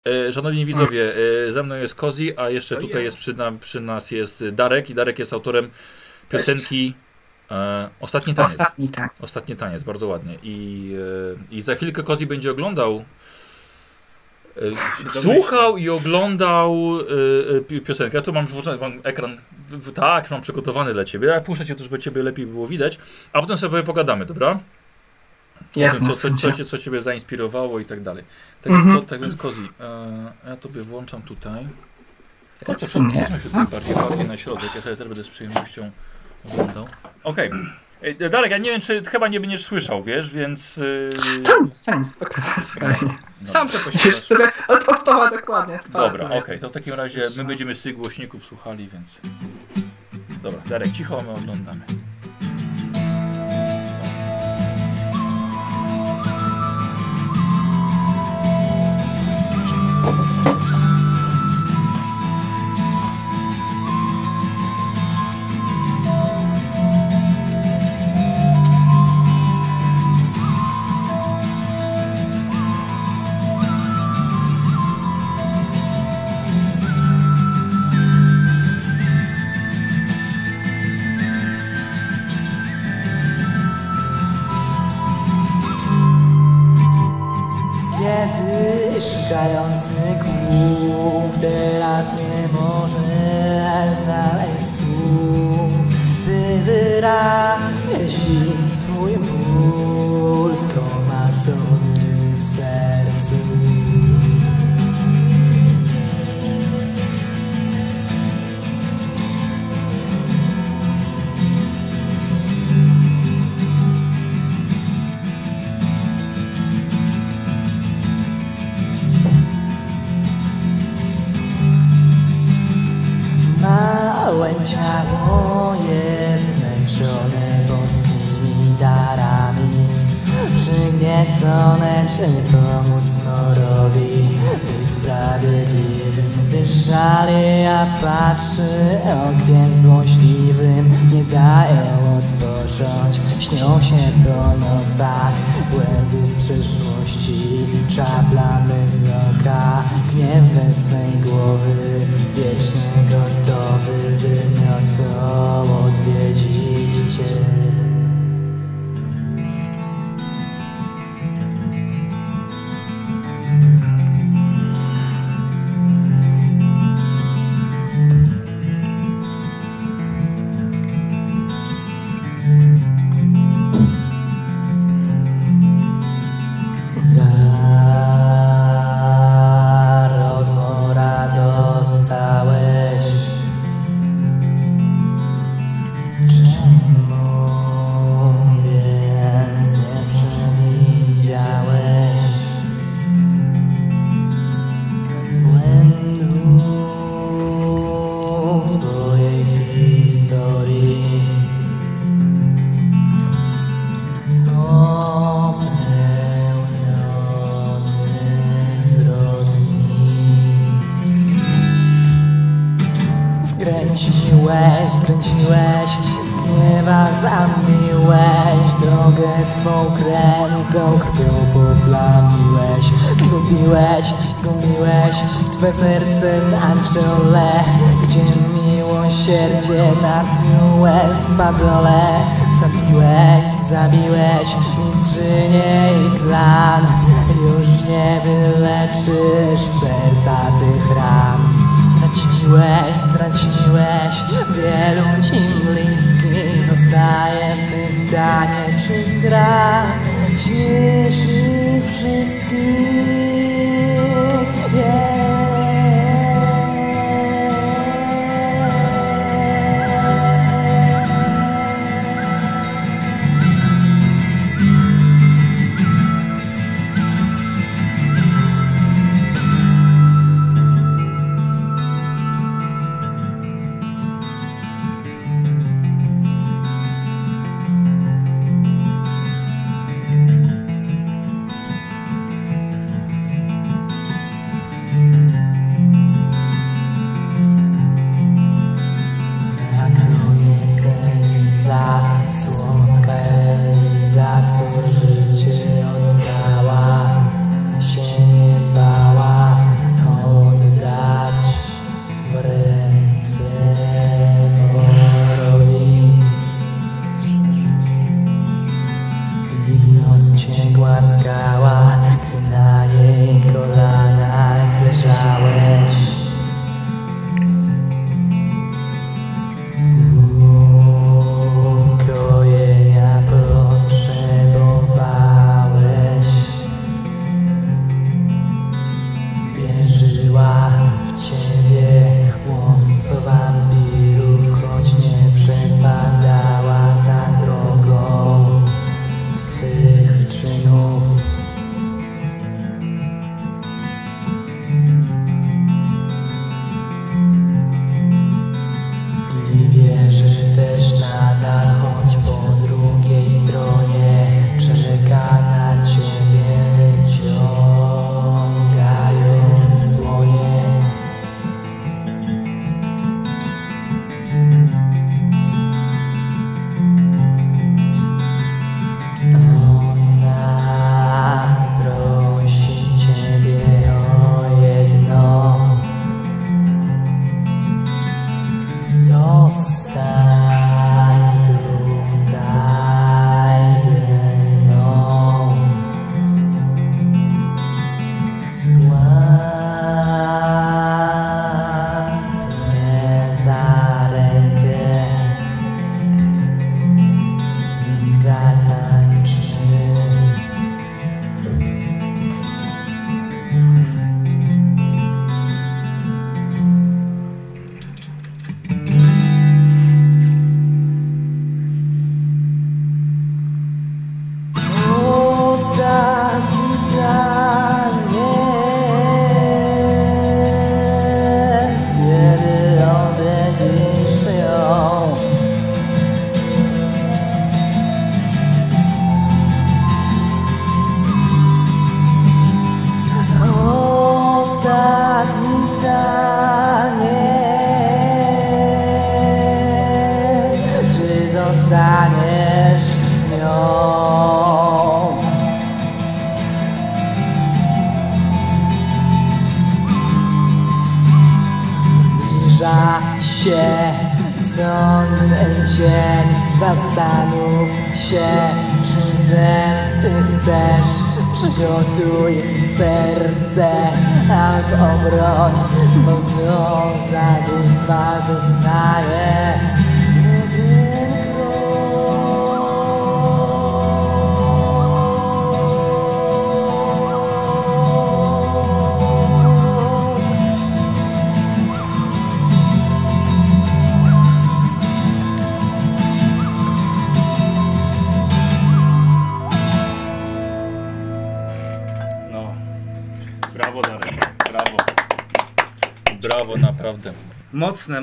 Szanowni widzowie, ze mną jest Kozi, a jeszcze tutaj jest przy nas jest Darek i Darek jest autorem piosenki Ostatni Taniec. Ostatni Taniec, bardzo ładnie. I za chwilkę Kozi będzie oglądał, słuchał i oglądał piosenkę. Ja tu mam ekran, tak, mam przygotowany dla ciebie. Ja puszczę cię tu, żeby ciebie lepiej było widać, a potem sobie pogadamy, dobra? Co ciebie zainspirowało i tak dalej. Tak więc Kozi, ja tobie włączam tutaj. Przesuń się tutaj bardziej na środek, ja sobie też będę z przyjemnością oglądał. Okej. Darek, ja nie wiem, czy chyba nie będziesz słyszał, wiesz, więc... spokojnie. Sam się posiadasz. Sobie odpała dokładnie. Dobra, okej, to w takim razie my będziemy z tych głośników słuchali, więc... Dobra, Darek, cicho, my oglądamy. Szukający głów teraz nie może znaleźć słów, by wyrazić swój ból zgromadzony w sercu. Małe ciało jest zmęczone boskimi darami, przygniecone, czy pomóc morowi być sprawiedliwym, gdy żali, a patrzy okiem złośliwym, nie dają odpocząć, śnią się po nocach błędy z przeszłości, czaplamy z oka, gniew bez swej głowy, wiecznie gotowy, by nocą odwiedzić Cię. Skręciłeś, gniewa zamiłeś, drogę Twą krętą krwią poplamiłeś. Zgubiłeś Twe serce na czole, gdzie miłosierdzie na tyłę spadole. Zabiłeś mistrzynię i klan, już nie wyleczysz serca tych ran. Straciłeś wielu Ci bliskich, zostaje pytanie, czy zdradzisz ich wszystkich? zbliża się sądny dzień. Zastanów się, czy zemsty chcesz. Przygotuj serce albo broń, bo do zabójstwa zostaje jeden krok. No. Brawo, Darek. Brawo. Brawo, naprawdę. Mocne.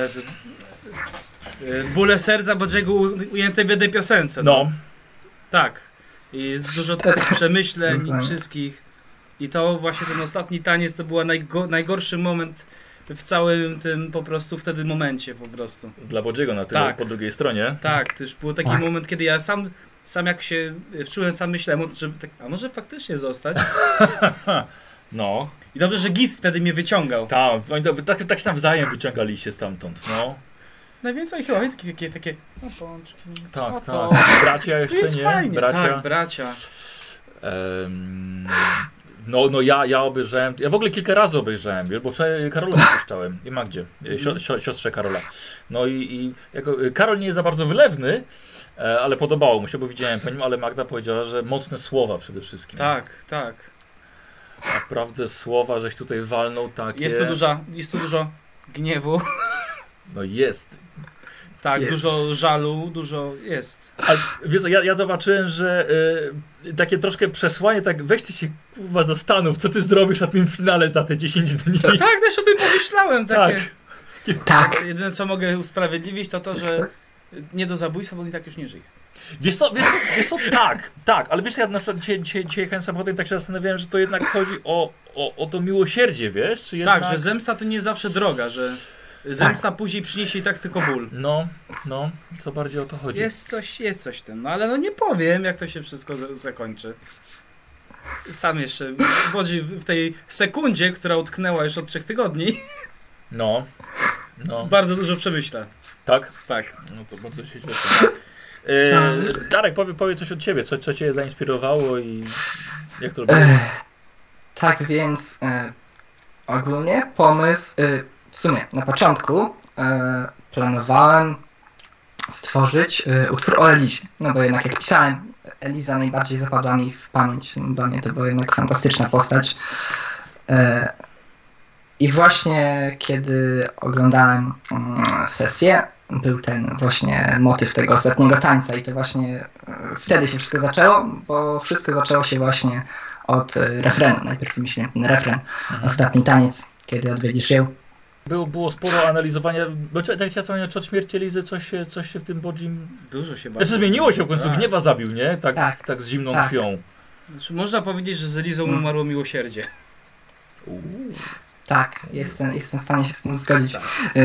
Bóle serca Bodziego ujęte w jednej piosence. No. Tak. I dużo tych przemyśleń i wszystkich. I to właśnie ten ostatni taniec to był najgorszy moment w całym tym po prostu wtedy momencie po prostu. Dla Bodziego na tyle Tak. po drugiej stronie. Tak, to już był taki moment, kiedy ja sam jak się wczułem, sam myślałem, że tak, a może faktycznie zostać? No. I dobrze, że Giz wtedy mnie wyciągał. Tak się nawzajem wyciągali się stamtąd, no. Najwięcej chyba takie no pączki. Tak, no tak. to- Bracia To jeszcze jest nie? fajnie. Bracia. Tak, bracia. No ja obejrzałem, ja w ogóle kilka razy obejrzałem, bo wczoraj Karola puszczałem i Magdzie, siostrze Karola. No i jako, Karol nie jest za bardzo wylewny, ale podobało mu się, bo widziałem po nim, ale Magda powiedziała, że mocne słowa przede wszystkim. Tak. Naprawdę słowa, żeś tutaj walnął takie... Jest tu dużo gniewu. No jest. Tak, Jest. dużo żalu, dużo jest. Ale wiesz, ja zobaczyłem, że takie troszkę przesłanie, tak weź ty się kurwa zastanów, co ty zrobisz na tym finale za te 10 dni. Tak, też o tym pomyślałem. Takie. Tak. Jedyne co mogę usprawiedliwić to, że nie do zabójstwa, bo on i tak już nie żyje. Wiesz co, tak, ale wiesz, ja na przykład dzisiaj jechałem samochodem i tak się zastanawiałem, że to jednak chodzi o to miłosierdzie, wiesz? Czy jednak... Tak, że zemsta to nie zawsze droga, że zemsta później przyniesie i tak tylko ból. No, co bardziej o to chodzi. Jest coś w tym, no ale no nie powiem, jak to się wszystko zakończy. Sam jeszcze, Bodzi w tej sekundzie, która utknęła już od 3 tygodni, No. bardzo dużo przemyśla. Tak? Tak. No to bardzo się cieszę. Darek, powiedz coś od ciebie, co cię zainspirowało i jak to robisz? Tak więc ogólnie pomysł, w sumie na początku planowałem stworzyć utwór o Elizie, no bo jednak jak pisałem, Eliza najbardziej zapadła mi w pamięć, no dla mnie to była jednak fantastyczna postać. I właśnie kiedy oglądałem sesję, był ten właśnie motyw tego ostatniego tańca i to właśnie wtedy się wszystko zaczęło, bo wszystko zaczęło się właśnie od refrenu. Najpierw wymyśliłem ten refren, ostatni taniec, kiedy odwiedzisz ją. Było sporo analizowania, bo tak jak od śmierci Elizy coś się w tym Bodzim... Dużo się bardzo... Znaczy zmieniło się w końcu, Tak. Gniewa zabił, nie? Tak z zimną Tak. krwią. Znaczy, można powiedzieć, że z Elizą umarło miłosierdzie. Tak, jestem w stanie się z tym zgodzić.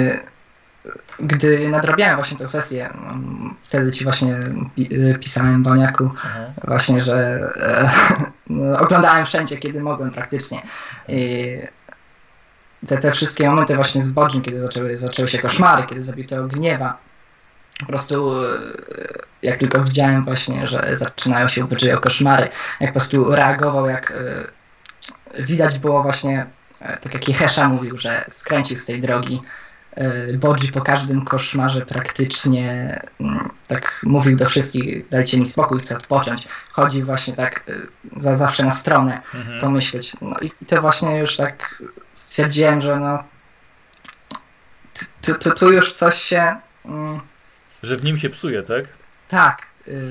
Gdy nadrabiałem właśnie tę sesję, wtedy ci właśnie pisałem, Baniaku, właśnie, że no, oglądałem wszędzie, kiedy mogłem praktycznie. I te wszystkie momenty właśnie z Bodzim, kiedy zaczęły się koszmary, kiedy zabił tego Gniewa, po prostu jak tylko widziałem właśnie, że zaczynają się u Bodziego koszmary, jak po prostu reagował, jak widać było właśnie, tak jak Jehesza mówił, że skręcił z tej drogi. Bodzi po każdym koszmarze praktycznie tak mówił do wszystkich, dajcie mi spokój, chcę odpocząć. Chodził właśnie tak zawsze na stronę pomyśleć. No i to właśnie już tak stwierdziłem, że no tu już coś się... Że w nim się psuje, tak? Tak.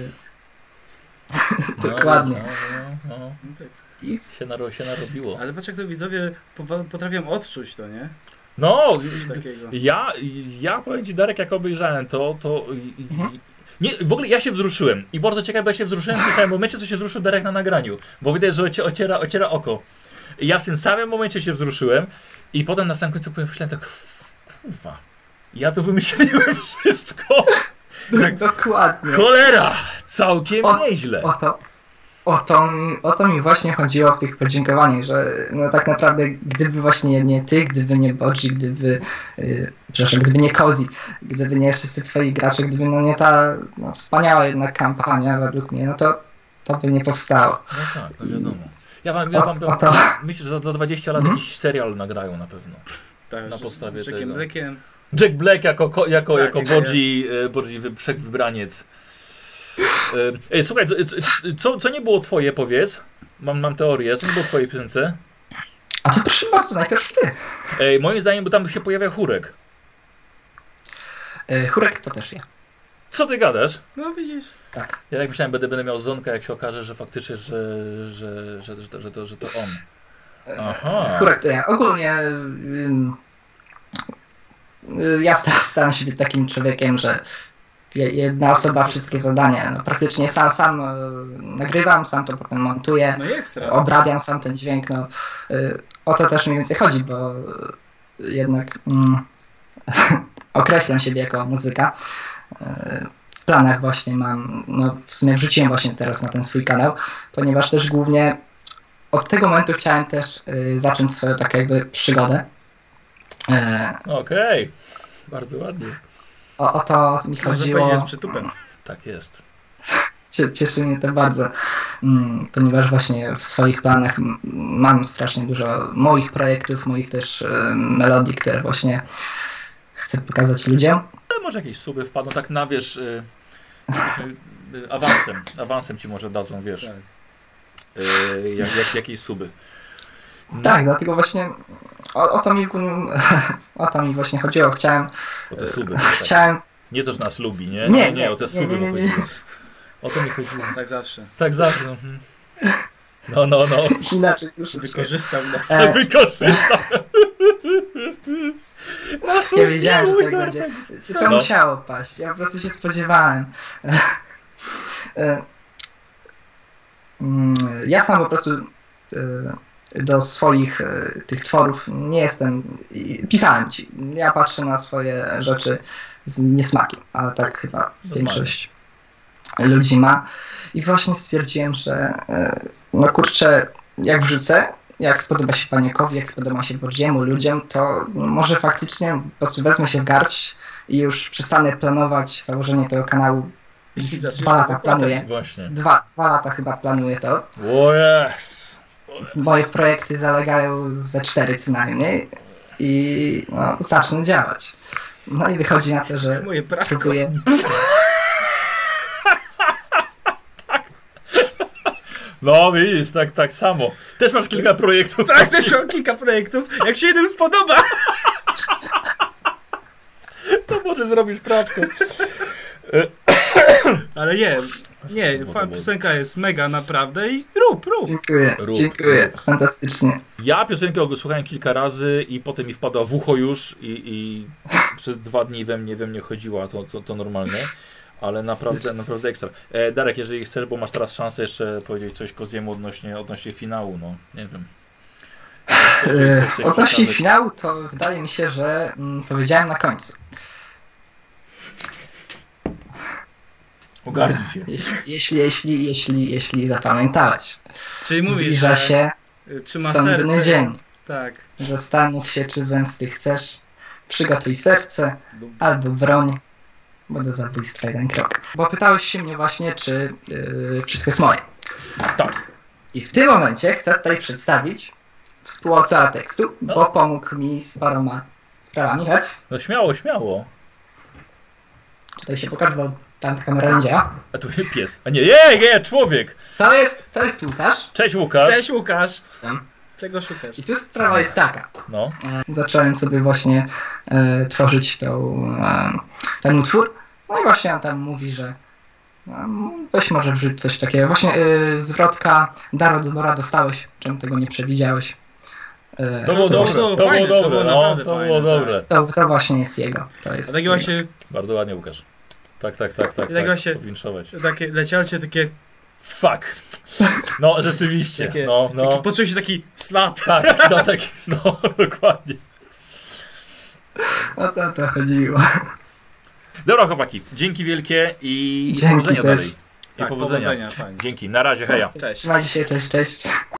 Dokładnie. No. I Się narobiło. Ale patrz, jak to widzowie potrafią odczuć to, nie? No, Coś takiego. ja powiem ci, Darek, jak obejrzałem to nie, w ogóle ja się wzruszyłem i bardzo ciekawe, bo ja się wzruszyłem w tym samym momencie, co się wzruszył Darek na nagraniu, bo widać, że ociera oko. I ja w tym samym momencie się wzruszyłem i potem na samym końcu pomyślałem tak, kurwa, ja to wymyśliłem wszystko. Tak, dokładnie. cholera, całkiem nieźle. O o to mi właśnie chodziło w tych podziękowaniach, że no tak naprawdę gdyby właśnie nie ty, gdyby nie Bodzi, gdyby nie Kozi, gdyby nie wszyscy twoi gracze, gdyby no nie ta wspaniała jednak kampania według mnie, no to by nie powstało. No tak, to wiadomo. Myślę, że za 20 lat jakiś serial nagrają na pewno. Tak, na podstawie Jackiem tego. Blackiem. Jack Black jako Bodzi przewybraniec. Słuchaj, co nie było twoje, powiedz? Mam teorię, co nie było w twojej piosence? A to proszę bardzo, najpierw ty. Moim zdaniem, bo tam się pojawia chórek. Chórek to też ja. Co ty gadasz? No widzisz. Tak. Ja tak myślałem, będę miał zonka, jak się okaże, że faktycznie, że to on. Aha. Chórek to ja. Ogólnie ja staram się być takim człowiekiem, że jedna osoba wszystkie zadania. No, praktycznie sam nagrywam, sam to potem montuję, No i ekstra. obrabiam sam ten dźwięk. No, o to też mniej więcej chodzi, bo jednak określam siebie jako muzyka. W planach właśnie mam, no w sumie wrzuciłem właśnie teraz na ten swój kanał, ponieważ też głównie od tego momentu chciałem też zacząć swoją taką jakby przygodę. Okej. Bardzo ładnie. O to mi Może chodziło. powiedzieć z przytupem. Tak jest. Cieszy mnie to bardzo, ponieważ właśnie w swoich planach mam strasznie dużo moich projektów, moich też melodii, które właśnie chcę pokazać ludziom. Ale może jakieś suby wpadną, tak na wiesz, awansem ci może dadzą, wiesz, jakieś suby. No. Tak, dlatego właśnie o to mi właśnie chodziło. O te suby. Chciałem. Nie to, że nas lubi, nie? Nie, o te suby mu chodziło. O to mi chodziło. Tak zawsze. Tak zawsze. No. Inaczej już. Wykorzystał nas. Wykorzystał. Ja wiedziałem, że tak będzie. To musiało paść. Ja po prostu się spodziewałem. Ja sam po prostu do swoich tych tworów nie jestem. Pisałem ci. Ja patrzę na swoje rzeczy z niesmakiem, ale tak chyba większość ludzi ma. I właśnie stwierdziłem, że no kurczę, jak wrzucę, jak spodoba się Paniakowi, jak spodoba się Bodziemu, ludziom, to może faktycznie po prostu wezmę się w garść i już przestanę planować założenie tego kanału. 2 lata planuję. Właśnie. 2 lata chyba planuję to. O yes. Moje projekty zalegają ze 4 co najmniej i no, zacznę działać. No i wychodzi na to, że spróbuję. No widzisz, tak samo. Też masz kilka projektów. Tak, też mam kilka projektów. Jak się jednym spodoba, to może zrobisz prawkę. Ale nie, piosenka jest mega naprawdę i rób. Dziękuję, fantastycznie. Ja piosenkę słuchałem kilka razy i potem mi wpadła w ucho już i przez 2 dni we mnie chodziła, to normalne. Ale naprawdę ekstra. Darek, jeżeli chcesz, bo masz teraz szansę jeszcze powiedzieć coś Koziemu odnośnie finału, no nie wiem. Odnośnie finału, to wydaje mi się, że powiedziałem na końcu. Ogarnij się. Jeśli zapamiętałeś. Czyli mówisz, Zbliża że się trzyma sądny serce. dzień. Tak. Zastanów się, czy zemsty chcesz. Przygotuj serce albo broń, bo do zabójstwa 1 krok. Bo pytałeś się mnie właśnie, czy wszystko jest moje. Tak. I w tym momencie chcę tutaj przedstawić współautora tekstu, bo pomógł mi z paroma sprawami. Chodź. No śmiało. Tutaj się pokaże, bo tam ta kamera nie działa. A tu pies. A nie, człowiek. To jest Łukasz. Cześć Łukasz. Cześć Łukasz. Czego szukasz? I tu sprawa jest taka. No. Zacząłem sobie właśnie tworzyć ten utwór. No i właśnie on tam mówi, że weź może wrzuć coś takiego. Właśnie zwrotka Daro Dora dostałeś, czemu tego nie przewidziałeś. To było dobre. To było dobre. To właśnie jest jego. To jest takie właśnie... Bardzo ładnie Łukasz. Tak. I tak właśnie powinszować. Takie leciało cię takie... Fuck. No rzeczywiście. Takie, no. Poczuł się taki slap. Tak, dokładnie. O to chodziło. Dobra chłopaki, dzięki wielkie i Dzięki powodzenia też. dalej. I powodzenia. Fajnie. Dzięki, na razie, heja. Cześć. Na dzisiaj, cześć.